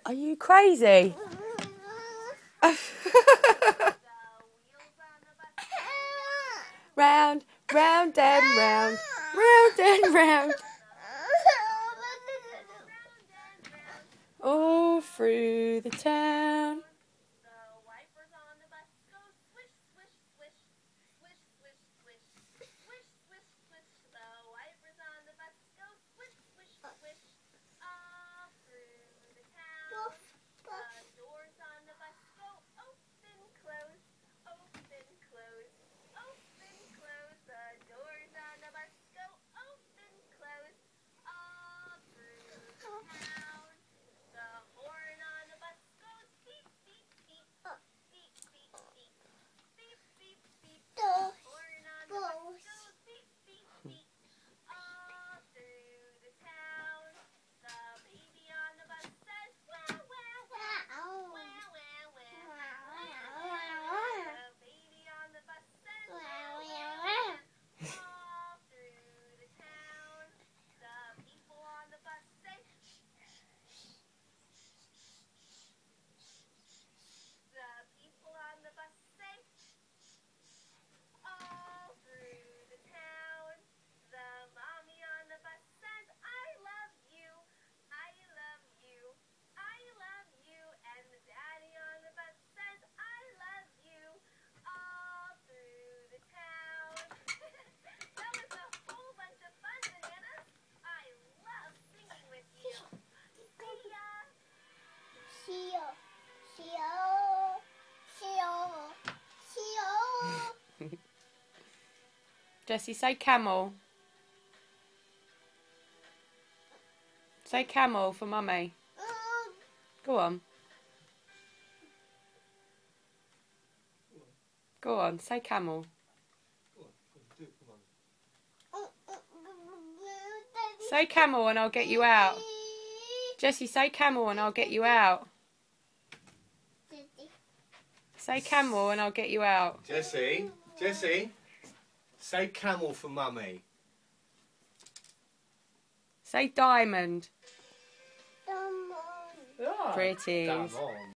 Are you crazy? Round, round and round, round and round. All through the town. Jessie, say camel. Say camel for Mummy. Go on. Go on, say camel. Say camel and I'll get you out. Jessie, say camel and I'll get you out. Say camel and I'll get you out. Jessie, say camel for Mummy. Say diamond. Oh, Pretty. come on.